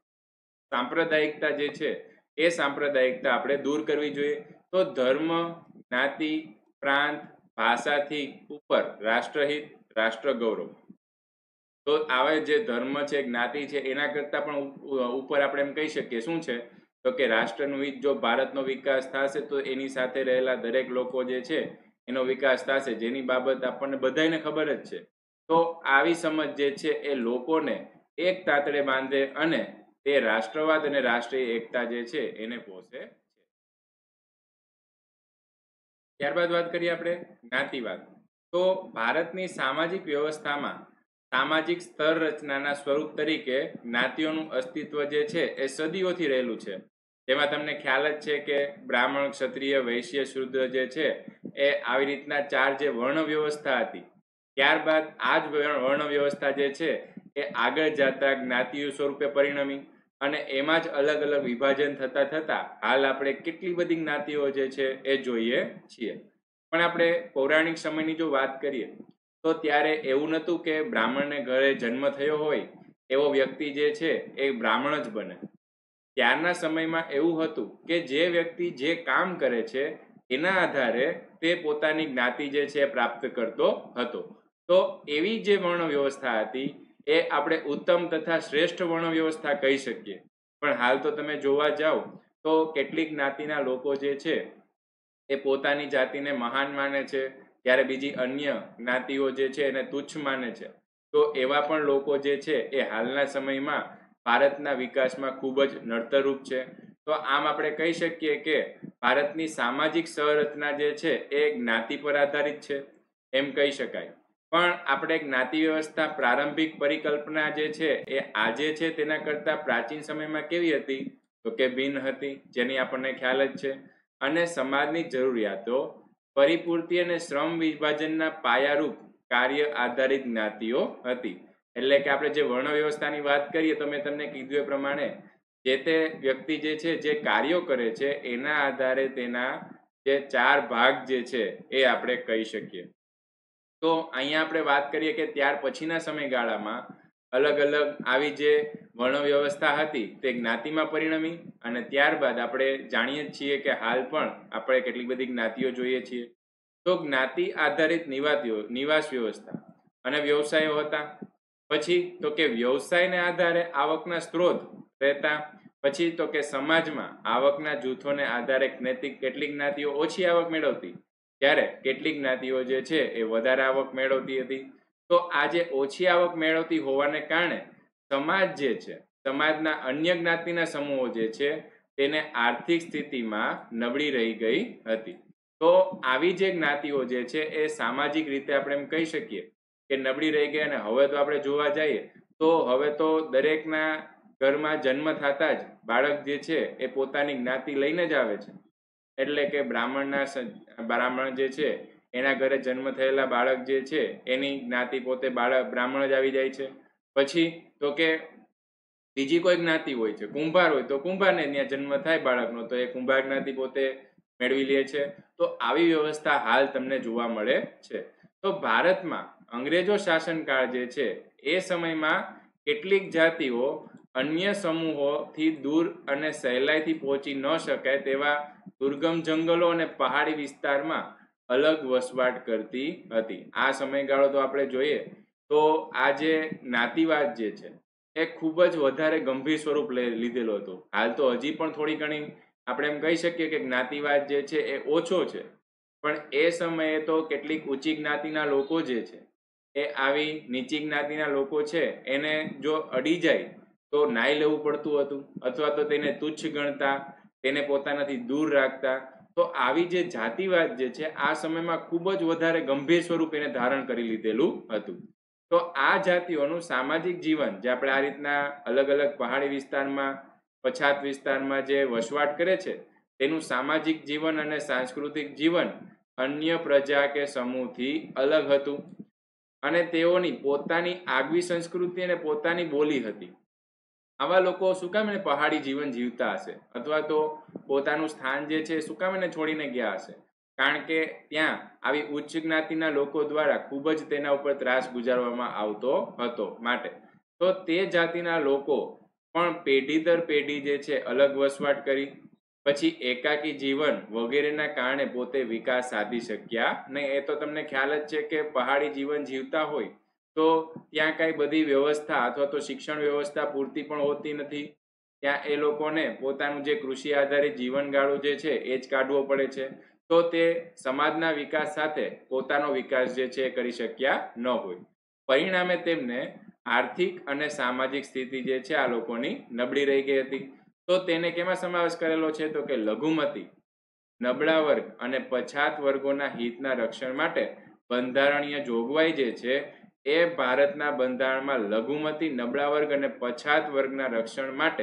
સાંપ્રદાયિકતા જે છે એ સાંપ્રદાયિકતા આપણે દૂર કરવી જોઈએ. તો ધર્મ, જ્ઞાતિ, પ્રાંત, ભાષાથી ઉપર રાષ્ટ્રહિત, રાષ્ટ્ર ગૌરવ. તો આવા જે ધર્મ છે, જ્ઞાતિ છે, એના કરતાં પણ ઉપર આપણે એમ કહી શકીએ શું છે? તો કે રાષ્ટ્રનું હિત. જો ભારતનો વિકાસ થશે તો એની સાથે રહેલા દરેક લોકો જે છે એનો વિકાસ થશે, જેની બાબત આપણને બધાને ખબર જ છે. તો આવી સમજ જે છે એ લોકોને એક તાતડે બાંધે અને તે રાષ્ટ્રવાદ અને રાષ્ટ્રીય એકતા જે છે એને પોષે છે. ત્યારબાદ વાત કરીએ આપણે જ્ઞાતિવાદ. તો ભારતની સામાજિક વ્યવસ્થામાં સામાજિક સ્તર રચનાના સ્વરૂપ તરીકે જ્ઞાતિઓનું અસ્તિત્વ જે છે એ સદીઓથી રહેલું છે. તેમાં તમને ખ્યાલ જ છે કે બ્રાહ્મણ, ક્ષત્રિય, વૈશ્ય, શૂદ્ર જે છે એ આવી રીતના ચાર જે વર્ણ વ્યવસ્થા હતી, ત્યારબાદ આ જ વર્ણ વ્યવસ્થા જે છે એ આગળ જતા જ્ઞાતિઓ સ્વરૂપે પરિણમી અને એમાં જ અલગ અલગ વિભાજન થતા થતા હાલ આપણે કેટલી બધી જ્ઞાતિઓ જે છે એ જોઈએ છીએ. પણ આપણે પૌરાણિક સમયની જો વાત કરીએ તો ત્યારે એવું નહોતું કે બ્રાહ્મણને ઘરે જન્મ થયો હોય એવો વ્યક્તિ જે છે એ બ્રાહ્મણ જ બને. ત્યારના સમયમાં એવું હતું કે જે વ્યક્તિ જે કામ કરે છે એના આધારે તે પોતાની જ્ઞાતિ જે છે પ્રાપ્ત કરતો હતો. તો એવી જે વર્ણ વ્યવસ્થા હતી એ આપણે ઉત્તમ તથા શ્રેષ્ઠ વર્ણ વ્યવસ્થા કહી શકીએ. પણ હાલ તો તમે જોવા જાઓ તો કેટલીક જ્ઞાતિના લોકો જે છે એ પોતાની જાતિને મહાન માને છે, ત્યારે બીજી અન્ય જ્ઞાતિઓ જે છે એને તુચ્છ માને છે. તો એવા પણ લોકો જે છે એ હાલના સમયમાં ભારતના વિકાસમાં ખૂબ જ નડતરરૂપ છે. તો આમ આપણે કહી શકીએ કે ભારતની સામાજિક સંરચના જે છે એ જ્ઞાતિ પર આધારિત છે એમ કહી શકાય. પણ આપણે જ્ઞાતિ વ્યવસ્થા પ્રારંભિક પરિકલ્પના જે છે એ આજે છે તેના કરતાં પ્રાચીન સમયમાં કેવી હતી? તો કે ભિન્ન હતી, જેની આપણને ખ્યાલ જ છે. અને સમાજની જરૂરિયાતો, પરિપૂર્તિ અને શ્રમ વિભાજનના પાયારૂપ કાર્ય આધારિત જ્ઞાતિઓ હતી. એટલે કે આપણે જે વર્ણ વ્યવસ્થાની વાત કરીએ તો મેં તમને કીધું એ પ્રમાણે જે તે વ્યક્તિ જે છે જે કાર્યો કરે છે એના આધારે તેના જે ચાર ભાગ જે છે એ આપણે કહી શકીએ. તો અહીંયા આપણે વાત કરીએ કે ત્યાર પછીના સમયગાળામાં અલગ અલગ આવી જે વર્ણ વ્યવસ્થા હતી તે જ્ઞાતિમાં પરિણમી અને ત્યારબાદ આપણે જાણીએ છીએ કે હાલ પણ આપણે કેટલી બધી જ્ઞાતિઓ જોઈએ છીએ. તો જ્ઞાતિ આધારિત નિવાસીઓ નિવાસ વ્યવસ્થા અને વ્યવસાયો હતા. પછી તો કે વ્યવસાયને આધારે આવકના સ્ત્રોત રહેતા. પછી તો કે સમાજમાં આવકના જૂથોને આધારે નૈતિક કેટલીક જ્ઞાતિઓ ઓછી આવક મેળવતી, ત્યારે કેટલીક જ્ઞાતિઓ જે છે એ વધારે આવક મેળવતી હતી. તો આ જે ઓછી આવક મેળવતી હોવાને કારણે સમાજ જે છે, સમાજના અન્ય જ્ઞાતિના સમૂહો જે છે તેને આર્થિક સ્થિતિમાં નબળી રહી ગઈ હતી. તો આવી જે જ્ઞાતિઓ જે છે એ સામાજિક રીતે આપણે એમ કહી શકીએ કે નબળી રહી ગઈ. અને હવે તો આપણે જોવા જઈએ તો હવે તો દરેકના ઘરમાં જન્મ થતા જ બાળક જે છે એ પોતાની જ્ઞાતિ લઈને જ આવે છે. એટલે કે બ્રાહ્મણના બ્રાહ્મણ જે છે એના ઘરે જન્મ થયેલા બાળક જે છે એની જ્ઞાતિ પોતે બાળક બ્રાહ્મણ જ આવી જાય છે. પછી તો કે બીજી કોઈ જ્ઞાતિ હોય છે, કુંભાર હોય તો કુંભારને ત્યાં જન્મ થાય બાળકનો તો એ કુંભાર જ્ઞાતિ પોતે મેળવી લે છે. તો આવી વ્યવસ્થા હાલ તમને જોવા મળે છે. તો ભારતમાં અંગ્રેજો શાસનકાળ જે છે એ સમયમાં કેટલીક જાતિઓ અન્ય સમૂહોથી દૂર અને સહેલાઈથી પહોંચી ન શકાય તેવા દુર્ગમ જંગલો અને પહાડી વિસ્તારમાં અલગ વસવાટ કરતી હતી. આ સમયગાળો તો આપણે જોઈએ તો આ જે જ્ઞાતિવાદ જે છે એ ખૂબ જ વધારે ગંભીર સ્વરૂપ લીધેલો હતો. હાલ તો હજી પણ થોડી ઘણી આપણે એમ કહી શકીએ કે જ્ઞાતિવાદ જે છે એ ઓછો છે. પણ એ સમયે તો કેટલીક ઊંચી જ્ઞાતિના લોકો જે છે એ આવી નીચી જ્ઞાતિના લોકો છે એને જો અડી જાય તો નાઈ લેવું પડતું હતું, અથવા તો તેને તુચ્છ ગણતા, તેને પોતાનાથી દૂર રાખતા. તો આવી જે જાતિવાદ જે છે આ સમયમાં ખૂબ જ વધારે ગંભીર સ્વરૂપ એને ધારણ કરી લીધેલું હતું. તો આ જાતિઓનું સામાજિક જીવન જે આપણે આ રીતના અલગ અલગ પહાડી વિસ્તારમાં, પછાત વિસ્તારમાં જે વસવાટ કરે છે તેનું સામાજિક જીવન અને સાંસ્કૃતિક જીવન અન્ય પ્રજા કે સમૂહથી અલગ હતું. અને તેઓની પોતાની આગવી સંસ્કૃતિ અને પોતાની બોલી હતી. આવા લોકો શું કામ એને પહાડી જીવન જીવતા હશે, અથવા તો પોતાનું સ્થાન જે છે શું કામ એને છોડીને ગયા હશે? કારણ કે ત્યાં આવી ઉચ્ચ જ્ઞાતિના લોકો દ્વારા ખૂબ જ તેના ઉપર ત્રાસ ગુજારવામાં આવતો હતો. માટે તો તે જાતિના લોકો પણ પેઢી દર પેઢી જે છે અલગ વસવાટ કરી, પછી એકાકી જીવન વગેરેના કારણે પોતે વિકાસ સાધી શક્યા નહીં. એ તો તમને ખ્યાલ જ છે કે પહાડી જીવન જીવતા હોય તો ત્યાં કાંઈ બધી વ્યવસ્થા અથવા તો શિક્ષણ વ્યવસ્થા પૂરતી પણ હોતી નથી. ત્યાં એ લોકોને પોતાનું જે કૃષિ આધારિત જીવનગાળો જે છે એ જ કાઢવો પડે છે. તો તે સમાજના વિકાસ સાથે પોતાનો વિકાસ જે છે એ કરી શક્યા ન હોય. પરિણામે તેમને આર્થિક અને સામાજિક સ્થિતિ જે છે આ લોકોની નબળી રહી ગઈ હતી. તો તેને કેમાં સમાવેશ કરેલો છે? તો કે લઘુમતી, નબળા વર્ગ અને પછાત વર્ગોના હિતના રક્ષણ માટે બંધારણીય જોગવાઈ જે છે એ ભારતના બંધારણમાં લઘુમતી, નબળા વર્ગ અને પછાત વર્ગના રક્ષણ માટે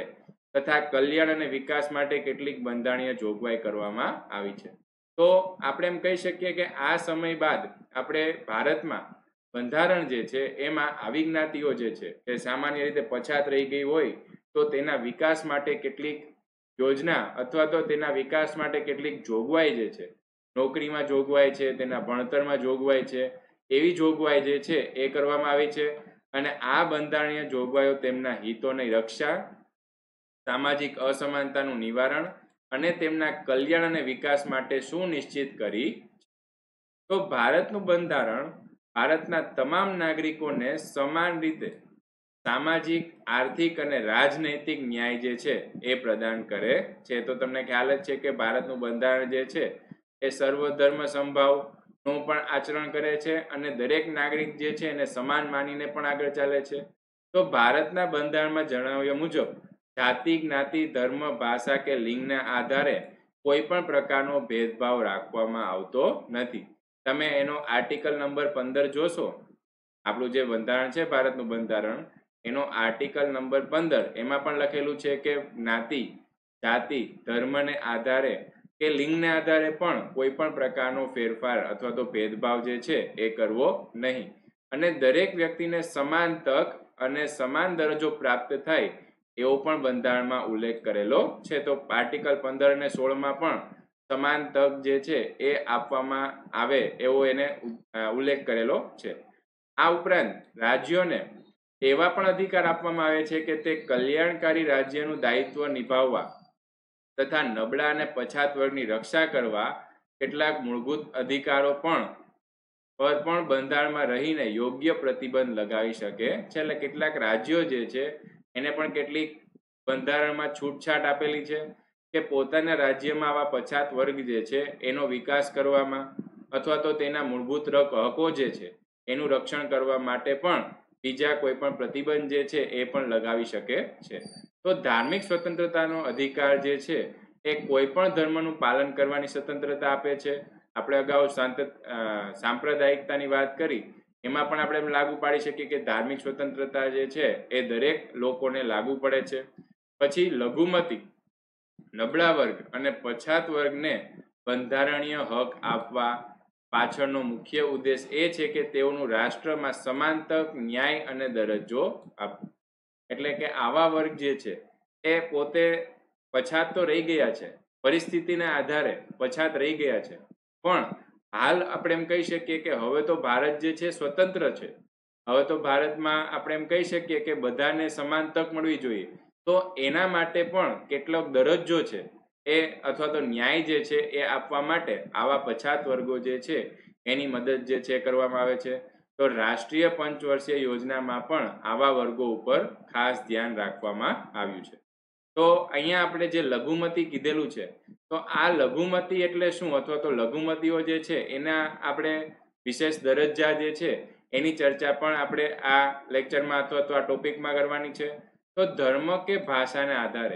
તથા કલ્યાણ અને વિકાસ માટે કેટલીક બંધારણીય જોગવાઈ કરવામાં આવી છે. તો આપણે એમ કહી શકીએ કે આ સમય બાદ આપણે ભારતમાં બંધારણ જે છે એમાં આવી જ્ઞાતિઓ જે છે એ સામાન્ય રીતે પછાત રહી ગઈ હોય તો તેના વિકાસ માટે કેટલીક યોજના અથવા તો તેના વિકાસ માટે કેટલીક જોગવાઈ જે છે, નોકરીમાં જોગવાઈ છે, તેના ભણતરમાં જોગવાઈ છે, એવી જોગવાઈ જે છે એ કરવામાં આવી છે. અને આ બંધારણીય જોગવાઈઓ તેમના હિતોની રક્ષા, સામાજિક અસમાનતાનું નિવારણ અને તેમના કલ્યાણ અને વિકાસ માટે સુનિશ્ચિત કરી. તો ભારતનું બંધારણ ભારતના તમામ નાગરિકોને સમાન રીતે સામાજિક, આર્થિક અને રાજનૈતિક ન્યાય જે છે એ પ્રદાન કરે છે. તો તમને ખ્યાલ જ છે કે ભારતનું બંધારણ જે છે એ સર્વધર્મ સમભાવનું પણ આચરણ કરે છે અને દરેક નાગરિક જે છે એને સમાન માનીને પણ આગળ ચાલે છે. તો ભારતના બંધારણમાં જણાવ્યા મુજબ જાતિ, જ્ઞાતિ, ધર્મ, ભાષા કે લિંગના આધારે કોઈ પણ પ્રકારનો ભેદભાવ રાખવામાં આવતો નથી. તમે એનો આર્ટિકલ નંબર પંદર જોશો, આપણું જે બંધારણ છે ભારતનું બંધારણ, એનો આર્ટિકલ નંબર પંદર એમાં પણ લખેલું છે કે જ્ઞાતિ, જાતિ, ધર્મને આધારે કે લિંગને આધારે પણ કોઈ પણ પ્રકારનો ફેરફાર અથવા તો ભેદભાવ જે છે એ કરવો નહીં અને દરેક વ્યક્તિને સમાન તક અને સમાન દરજ્જો પ્રાપ્ત થાય એવો પણ બંધારણમાં ઉલ્લેખ કરેલો છે. તો આર્ટિકલ પંદર અને સોળમાં પણ સમાન તક જે છે એ આપવામાં આવે એવો એને ઉલ્લેખ કરેલો છે. આ ઉપરાંત રાજ્યોને એવા પણ અધિકાર આપવામાં આવે છે કે તે કલ્યાણકારી રાજ્યનું દાયિત્વ નિભાવવા તથા નબળા અને પછાત વર્ગની રક્ષા કરવા કેટલાક મૂળભૂત અધિકારો પણ પર પણ બંધારણમાં રહીને યોગ્ય પ્રતિબંધ લગાવી શકે છે. એટલે કેટલાક રાજ્યો જે છે એને પણ કેટલીક બંધારણમાં છૂટછાટ આપેલી છે કે પોતાના રાજ્યમાં આવા પછાત વર્ગ જે છે એનો વિકાસ કરવામાં અથવા તો તેના મૂળભૂત હકો જે છે એનું રક્ષણ કરવા માટે પણ બીજા કોઈ પણ પ્રતિબંધ જે છે એ પણ લગાવી શકે છે. તો ધાર્મિક સ્વતંત્રતાનો અધિકાર જે છે એ કોઈ પણ ધર્મનું પાલન કરવાની સ્વતંત્રતા આપે છે. આપણે અગાઉ શાંત સાંપ્રદાયિકતાની વાત કરી, એમાં પણ આપણે એમ લાગુ પાડી શકીએ કે ધાર્મિક સ્વતંત્રતા જે છે એ દરેક લોકોને લાગુ પડે છે. પછી લઘુમતી, નબળા વર્ગ અને પછાત વર્ગને બંધારણીય હક આપવા પાછળનો મુખ્ય ઉદ્દેશ એ છે કે તેઓનું રાષ્ટ્રમાં સમાન તક, ન્યાય અને દરજ્જો આપવો. એટલે કે આવા વર્ગ જે છે એ પોતે પછાત તો રહી ગયા છે, પરિસ્થિતિના આધારે પછાત રહી ગયા છે, પણ હાલ આપણે એમ કહી શકીએ કે હવે તો ભારત જે છે સ્વતંત્ર છે. હવે તો ભારતમાં આપણે એમ કહી શકીએ કે બધાને સમાન તક મળવી જોઈએ. તો એના માટે પણ કેટલોક દરજ્જો છે એ અથવા તો ન્યાય જે છે એ આપવા માટે આવા પછાત વર્ગો જે છે એની મદદ જે છે કરવામાં આવે છે. તો રાષ્ટ્રીય પંચવર્ષીય યોજનામાં પણ આવા વર્ગો ઉપર ખાસ ધ્યાન રાખવામાં આવ્યું છે. તો અહીંયા આપણે જે લઘુમતી કીધેલું છે, તો આ લઘુમતી એટલે શું અથવા તો લઘુમતીઓ જે છે એના આપણે વિશેષ દરજ્જા જે છે એની ચર્ચા પણ આપણે આ લેક્ચરમાં અથવા તો આ ટોપિકમાં કરવાની છે. તો ધર્મ કે ભાષાને આધારે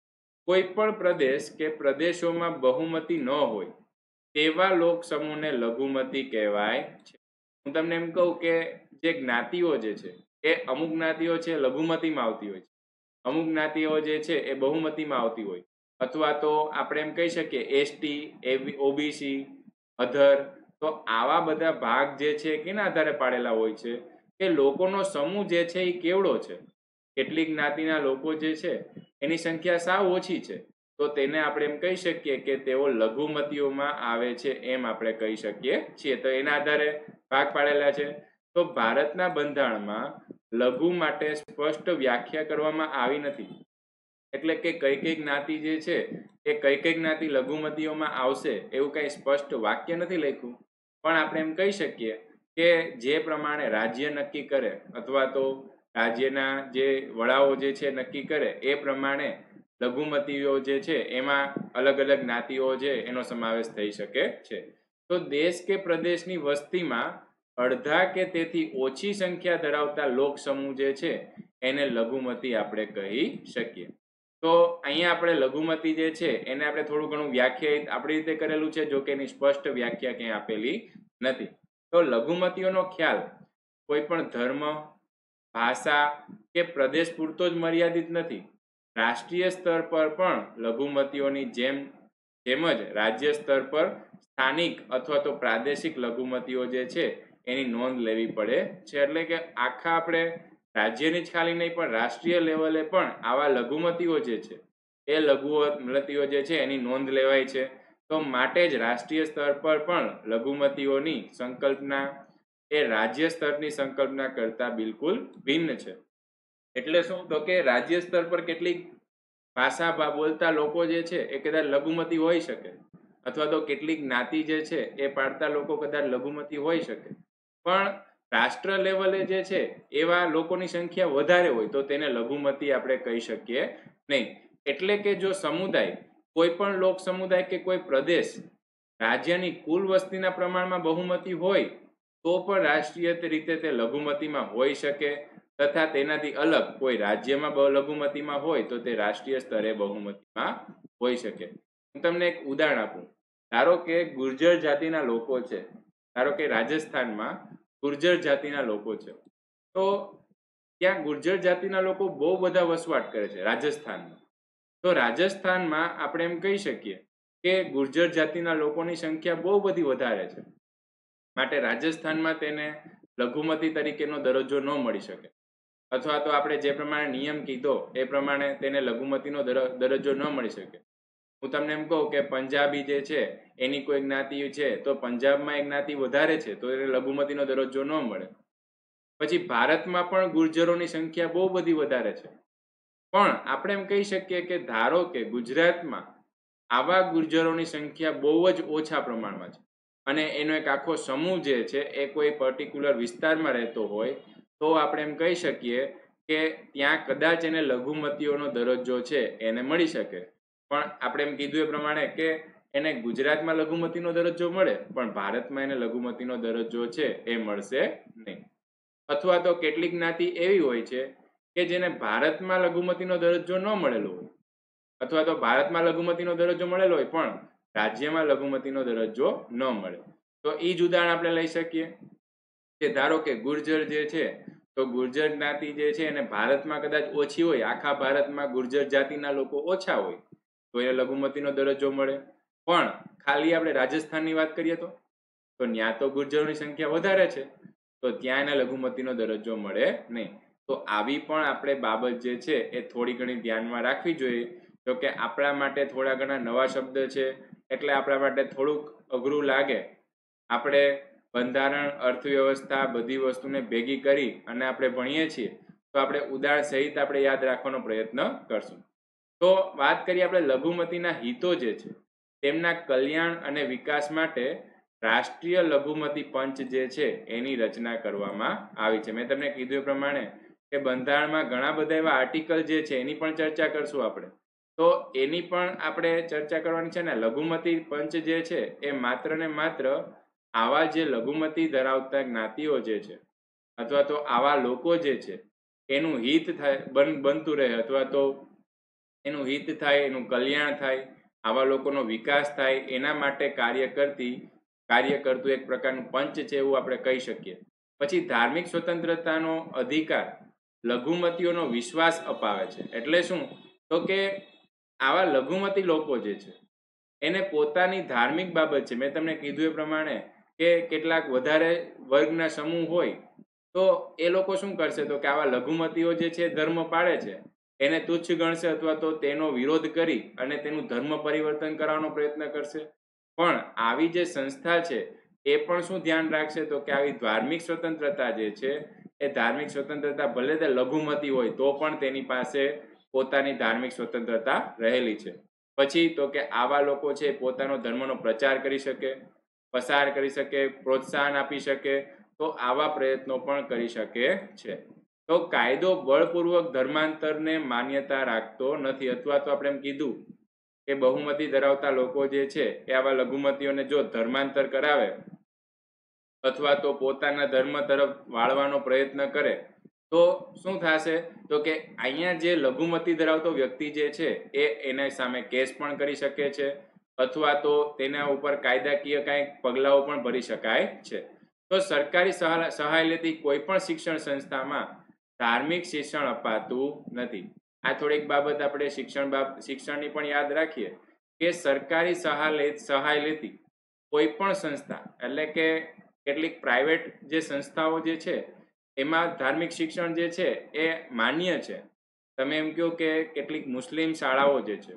કોઈ પણ પ્રદેશ કે પ્રદેશોમાં બહુમતી ન હોય તેવા લોક સમૂહને લઘુમતી કહેવાય છે. હું તમને એમ કહું કે જે જ્ઞાતિઓ જે છે એ અમુક જ્ઞાતિઓ છે લઘુમતીમાં આવતી હોય છે, અમુક જ્ઞાતિઓ જે છે એ બહુમતીમાં આવતી હોય, અથવા તો આપણે એમ કહી શકીએ એસટી, ઓબીસી, અધર. તો આવા બધા ભાગ જે છે કેના આધારે પાડેલા હોય છે કે લોકોનો સમૂહ જે છે એ કેવડો છે. કેટલીક જ્ઞાતિના લોકો જે છે એની સંખ્યા સાવ ઓછી છે, તો તેને આપણે એમ કહી શકીએ કે તેઓ લઘુમતીઓમાં આવે છે એમ આપણે કહી શકીએ છીએ. તો એના આધારે ભાગ પાડેલા છે. તો ભારતના બંધારણમાં લઘુ માટે સ્પષ્ટ વ્યાખ્યા કરવામાં આવી નથી. એટલે કે કઈ કઈ જ્ઞાતિ જે છે એ કઈ કઈ જ્ઞાતિ લઘુમતીઓમાં આવશે એવું કઈ સ્પષ્ટ વાક્ય નથી લખ્યું, પણ આપણે એમ કહી શકીએ કે જે પ્રમાણે રાજ્ય નક્કી કરે અથવા તો રાજ્યના જે વડાઓ જે છે નક્કી કરે એ પ્રમાણે લઘુમતીઓ જે છે એમાં અલગ અલગ જ્ઞાતિઓ છે એનો સમાવેશ થઈ શકે છે. તો દેશ કે પ્રદેશની વસ્તીમાં અડધા કે તેથી ઓછી સંખ્યા ધરાવતા લોક સમૂહ જે છે એને લઘુમતી આપણે કહી શકીએ. તો અહીંયા આપણે લઘુમતી જે છે એને આપણે થોડું ઘણું વ્યાખ્યાયિત આપણી રીતે કરેલું છે, જો કે એની સ્પષ્ટ વ્યાખ્યા ક્યાંય આપેલી નથી. તો લઘુમતીઓનો ખ્યાલ કોઈ પણ ધર્મ, ભાષા કે પ્રદેશ પૂરતો જ મર્યાદિત નથી, રાષ્ટ્રીય સ્તર પર પણ લઘુમતીઓની જેમ જેમ જ રાજ્ય સ્તર પર સ્થાનિક અથવા તો પ્રાદેશિક લઘુમતીઓ જે છે એની નોંધ લેવી પડે છે. એટલે કે આખા આપણે રાજ્યની જ ખાલી નહીં પણ રાષ્ટ્રીય લેવલે પણ આવા લઘુમતીઓ જે છે એ લઘુમતીઓ જે છે એની નોંધ લેવાય છે. તો માટે જ રાષ્ટ્રીય સ્તર પર પણ લઘુમતીઓની સંકલ્પના એ રાજ્ય સ્તરની સંકલ્પના કરતા બિલકુલ ભિન્ન છે. એટલે શું તો કે રાજ્ય સ્તર પર કેટલીક ભાષા બોલતા લોકો જે છે એ કદાચ લઘુમતી હોઈ શકે, અથવા તો કેટલીક જ્ઞાતિ જે છે એ પાડતા લોકો કદાચ લઘુમતી હોઈ શકે, પણ રાષ્ટ્ર લેવલે જે છે એવા લોકોની સંખ્યા વધારે હોય તો તેને લઘુમતી આપણે કહી શકીએ નહીં. એટલે કે જો સમુદાય, કોઈ પણ લોક સમુદાય કે કોઈ પ્રદેશ રાજ્યની કુલ વસ્તીના પ્રમાણમાં બહુમતી હોય તો પણ રાષ્ટ્રીય રીતે તે લઘુમતીમાં હોઈ શકે, તથા તેનાથી અલગ કોઈ રાજ્યમાં લઘુમતીમાં હોય તો તે રાષ્ટ્રીય સ્તરે બહુમતીમાં હોઈ શકે. હું તમને એક ઉદાહરણ આપું. ધારો કે ગુર્જર જાતિના લોકો છે, ધારો કે રાજસ્થાનમાં ગુર્જર જાતિના લોકો છે, તો ત્યાં ગુર્જર જાતિના લોકો બહુ બધા વસવાટ કરે છે રાજસ્થાનમાં. તો રાજસ્થાનમાં આપણે એમ કહી શકીએ કે ગુર્જર જાતિના લોકોની સંખ્યા બહુ બધી વધારે છે, માટે રાજસ્થાનમાં તેને લઘુમતી તરીકેનો દરજ્જો ન મળી શકે, અથવા તો આપણે જે પ્રમાણે નિયમ કીધો એ પ્રમાણે તેને લઘુમતીનો દરજ્જો ન મળી શકે. હું તમને એમ કહું કે પંજાબી જે છે એની કોઈ જ્ઞાતિ છે તો પંજાબમાં એક જ્ઞાતિ વધારે છે તો એને લઘુમતીનો દરજ્જો ન મળે. પછી ભારતમાં પણ ગુર્જરોની સંખ્યા બહુ બધી વધારે છે, પણ આપણે એમ કહી શકીએ કે ધારો કે ગુજરાતમાં આવા ગુર્જરોની સંખ્યા બહુ જ ઓછા પ્રમાણમાં છે અને એનો એક આખો સમૂહ જે છે એ કોઈ પર્ટિક્યુલર વિસ્તારમાં રહેતો હોય તો આપણે એમ કહી શકીએ કે ત્યાં કદાચ એને લઘુમતીઓનો દરજ્જો છે એને મળી શકે. પણ આપણે એમ કીધું એ પ્રમાણે કે એને ગુજરાતમાં લઘુમતીનો દરજ્જો મળે પણ ભારતમાં એને લઘુમતીનો દરજ્જો છે એ મળશે નહીં. અથવા તો કેટલીક જ્ઞાતિ એવી હોય છે કે જેને ભારતમાં લઘુમતીનો દરજ્જો ન મળેલો હોય, અથવા તો ભારતમાં લઘુમતીનો દરજ્જો મળેલો હોય પણ રાજ્યમાં લઘુમતીનો દરજ્જો ન મળે. તો એ જ ઉદાહરણ આપણે લઈ શકીએ કે ધારો કે ગુર્જર જે છે તો ગુર્જર જ્ઞાતિ જે છે એને ભારતમાં કદાચ ઓછી હોય, આખા ભારતમાં ગુર્જર જાતિના લોકો ઓછા હોય તો એને લઘુમતીનો દરજ્જો મળે. પણ ખાલી આપણે રાજસ્થાનની વાત કરીએ તો તો ત્યાં તો ગુર્જરોની સંખ્યા વધારે છે તો ત્યાં એને લઘુમતીનો દરજ્જો મળે નહીં. તો આવી પણ આપણે બાબત જે છે એ થોડી ઘણી ધ્યાનમાં રાખવી જોઈએ. તો કે આપણા માટે થોડા ઘણા નવા શબ્દ છે એટલે આપણા માટે થોડુંક અઘરું લાગે. આપણે બંધારણ, અર્થવ્યવસ્થા બધી વસ્તુને ભેગી કરી અને આપણે ભણીએ છીએ તો આપણે ઉદાહરણ સહિત આપણે યાદ રાખવાનો પ્રયત્ન કરશું. તો વાત કરીએ આપણે લઘુમતીના હિતો જે છે તેમના કલ્યાણ અને વિકાસ માટે રાષ્ટ્રીય લઘુમતી પંચ જે છે એની રચના કરવામાં આવી છે. મેં તમને કીધું એ પ્રમાણે કે બંધારણમાં ઘણા બધા એવા આર્ટિકલ જે છે એની પણ ચર્ચા કરશું આપણે, તો એની પણ આપણે ચર્ચા કરવાની છે ને. લઘુમતી પંચ જે છે એ માત્ર ને માત્ર આવા જે લઘુમતી ધરાવતા જ્ઞાતિઓ જે છે અથવા તો આવા લોકો જે છે એનું હિત થાય બન બનતું રહે અથવા તો એનું હિત થાય, એનું કલ્યાણ થાય, આવા લોકોનો વિકાસ થાય એના માટે કાર્ય કરતી કાર્ય કરતું એક પ્રકારનું પંચ છે એવું આપણે કહી શકીએ. પછી ધાર્મિક સ્વતંત્રતાનો અધિકાર લઘુમતીઓનો વિશ્વાસ અપાવે છે. એટલે શું તો કે આવા લઘુમતી લોકો જે છે એને પોતાની ધાર્મિક બાબત છે, મેં તમને કીધું એ પ્રમાણે કે કેટલાક વધારે વર્ગના સમૂહ હોય તો એ લોકો શું કરશે તો કે આવા લઘુમતીઓ જે છે ધર્મ પાળે છે એને તુચ્છ ગણશે અથવા તો તેનો વિરોધ કરી અને તેનું ધર્મ પરિવર્તન કરવાનો પ્રયત્ન કરશે. પણ આવી જે સંસ્થા છે એ પણ શું ધ્યાન રાખશે તો કે આવી ધાર્મિક સ્વતંત્રતા જે છે એ ધાર્મિક સ્વતંત્રતા ભલે તે લઘુમતી હોય તો પણ તેની પાસે પોતાની ધાર્મિક સ્વતંત્રતા રહેલી છે. પછી તો કે આવા લોકો છે પોતાનો ધર્મનો પ્રચાર કરી શકે, પસાર કરી શકે, પ્રોત્સાહન આપી શકે, તો આવા પ્રયત્નો પણ કરી શકે છે. તો કાયદો બળપૂર્વક ધર્માંતરને માન્યતા રાખતો નથી. અથવા તો આપણે એમ કીધું કે બહુમતી ધરાવતા લોકો જે છે એ આવા લઘુમતીઓને જો ધર્માંતર કરાવે અથવા તો પોતાના ધર્મ તરફ વાળવાનો પ્રયત્ન કરે તો શું થશે તો કે અહીંયા જે લઘુમતી ધરાવતો વ્યક્તિ જે છે એ એના સામે કેસ પણ કરી શકે છે અથવા તો તેના ઉપર કાયદાકીય કાંઈક પગલાઓ પણ ભરી શકાય છે. તો સરકારી સહાય લેતી કોઈ પણ શિક્ષણ સંસ્થામાં ધાર્મિક શિક્ષણ અપાતું નથી. આ થોડીક બાબત આપણે શિક્ષણ બાબ શિક્ષણની પણ યાદ રાખીએ કે સરકારી સહાય લે સહાય લેતી કોઈ પણ સંસ્થા એટલે કે કેટલીક પ્રાઇવેટ જે સંસ્થાઓ જે છે એમાં ધાર્મિક શિક્ષણ જે છે એ માન્ય છે. તમે એમ કહો કે કેટલીક મુસ્લિમ શાળાઓ જે છે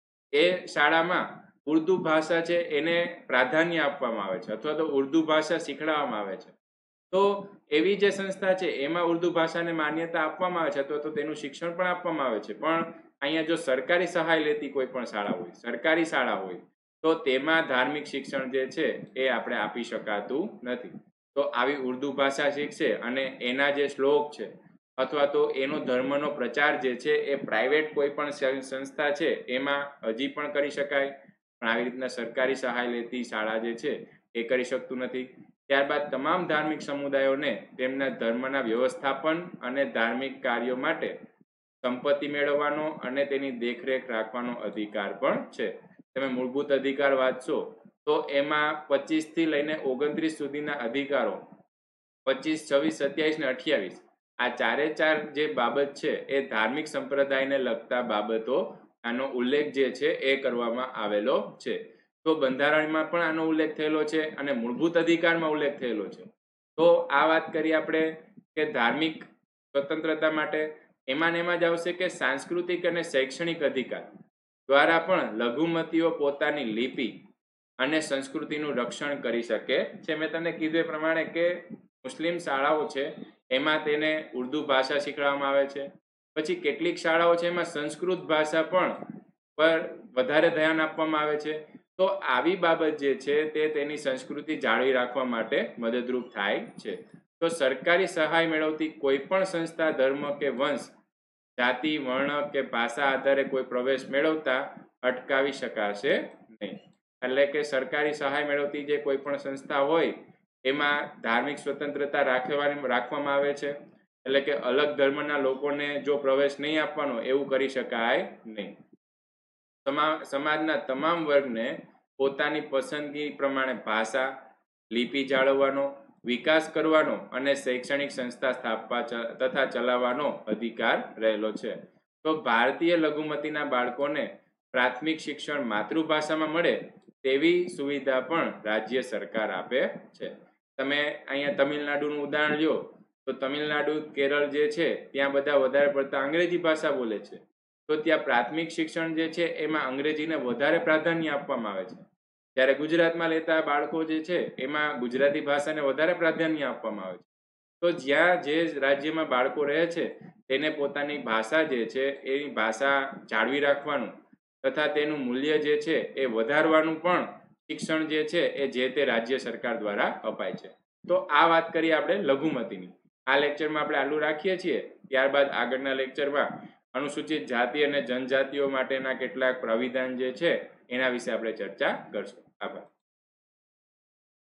એ શાળામાં ઉર્દુ ભાષા છે એને પ્રાધાન્ય આપવામાં આવે છે અથવા તો ઉર્દુ ભાષા શીખડાવવામાં આવે છે. તો એવી જે સંસ્થા છે એમાં ઉર્દુ ભાષાને માન્યતા આપવામાં આવે છે અથવા તો તેનું શિક્ષણ પણ આપવામાં આવે છે. પણ અહીંયા જો સરકારી સહાય લેતી કોઈ પણ શાળા હોય, સરકારી શાળા હોય, તો તેમાં ધાર્મિક શિક્ષણ જે છે એ આપણે આપી શકાતું નથી. તો આવી ઉર્દુ ભાષા શીખશે અને એના જે શ્લોક છે અથવા તો એનો ધર્મનો પ્રચાર જે છે એ પ્રાઇવેટ કોઈ પણ સંસ્થા છે એમાં હજી પણ કરી શકાય, પણ આવી રીતના સરકારી સહાય લેતી શાળા જે છે એ કરી શકતું નથી. ત્યારબાદ તમામ ધાર્મિક સમુદાયોને તેમના ધર્મના વ્યવસ્થાપન અને ધાર્મિક કાર્યો માટે સંપત્તિ મેળવવાનો અને તેની દેખરેખ રાખવાનો અધિકાર પણ છે. તમે મૂળભૂત અધિકાર વાંચશો તો એમાં પચીસ થી લઈને ઓગણત્રીસ સુધીના અધિકારો, પચીસ, છવ્વીસ, સત્યાવીસ ને અઠ્યાવીસ, આ ચારે ચાર જે બાબત છે એ ધાર્મિક સંપ્રદાયને લગતા બાબતો આનો ઉલ્લેખ જે છે એ કરવામાં આવેલો છે. તો બંધારણમાં પણ આનો ઉલ્લેખ થયેલો છે અને મૂળભૂત અધિકારમાં ઉલ્લેખ થયેલો છે. તો આ વાત કરીએ આપણે કે ધાર્મિક સ્વતંત્રતા માટે, એમાં એમાં જ આવશે કે સાંસ્કૃતિક અને શૈક્ષણિક અધિકાર દ્વારા પણ લઘુમતીઓ પોતાની લિપિ અને સંસ્કૃતિનું રક્ષણ કરી શકે છે. મેં તમને કીધું એ પ્રમાણે કે મુસ્લિમ શાળાઓ છે એમાં તેને ઉર્દુ ભાષા શીખવાડવામાં આવે છે. પછી કેટલીક શાળાઓ છે એમાં સંસ્કૃત ભાષા પણ પર વધારે ધ્યાન આપવામાં આવે છે. તો આવી બાબત જે છે તે તેની સંસ્કૃતિ જાળવી રાખવા માટે મદદરૂપ થાય છે. તો સરકારી સહાય મેળવતી કોઈ પણ સંસ્થા ધર્મ કે વંશ, જાતિ, વર્ણ કે ભાષા આધારે કોઈ પ્રવેશ મેળવતા અટકાવી શકાશે નહીં. એટલે કે સરકારી સહાય મેળવતી જે કોઈ પણ સંસ્થા હોય એમાં ધાર્મિક સ્વતંત્રતા રાખવાની રાખવામાં આવે છે. એટલે કે અલગ ધર્મના લોકોને જો પ્રવેશ નહીં આપવાનો એવું કરી શકાય નહીં. સમાજના તમામ વર્ગને પોતાની પસંદગી પ્રમાણે ભાષા, લિપિ જાળવવાનો, વિકાસ કરવાનો અને શૈક્ષણિક સંસ્થા સ્થાપવા તથા ચલાવવાનો અધિકાર રહેલો છે. તો ભારતીય લઘુમતીના બાળકોને પ્રાથમિક શિક્ષણ માતૃભાષામાં મળે તેવી સુવિધા પણ રાજ્ય સરકાર આપે છે. તમે અહીંયા તમિલનાડુનું ઉદાહરણ લ્યો તો તમિલનાડુ, કેરળ જે છે ત્યાં બધા વધારે પડતા અંગ્રેજી ભાષા બોલે છે. તો ત્યાં પ્રાથમિક શિક્ષણ જે છે એમાં અંગ્રેજીને વધારે પ્રાધાન્ય આપવામાં આવે છે. જ્યારે ગુજરાતમાં લેતા બાળકો જે છે એમાં ગુજરાતી ભાષાને વધારે પ્રાધાન્ય આપવામાં આવે છે. તો જ્યાં જે રાજ્યમાં બાળકો રહે છે તેને પોતાની ભાષા જે છે એની ભાષા જાળવી રાખવાનું તથા તેનું મૂલ્ય જે છે એ વધારવાનું પણ શિક્ષણ જે છે એ જે તે રાજ્ય સરકાર દ્વારા અપાય છે. તો આ વાત કરીએ આપણે લઘુમતીની. આ લેક્ચરમાં આપણે આટલું રાખીએ છીએ. ત્યારબાદ આગળના લેક્ચરમાં અનુસૂચિત જાતિ અને જનજાતિઓ માટેના કેટલાક પ્રાવિધાન જે છે એના વિશે આપણે ચર્ચા કરશું. આભાર.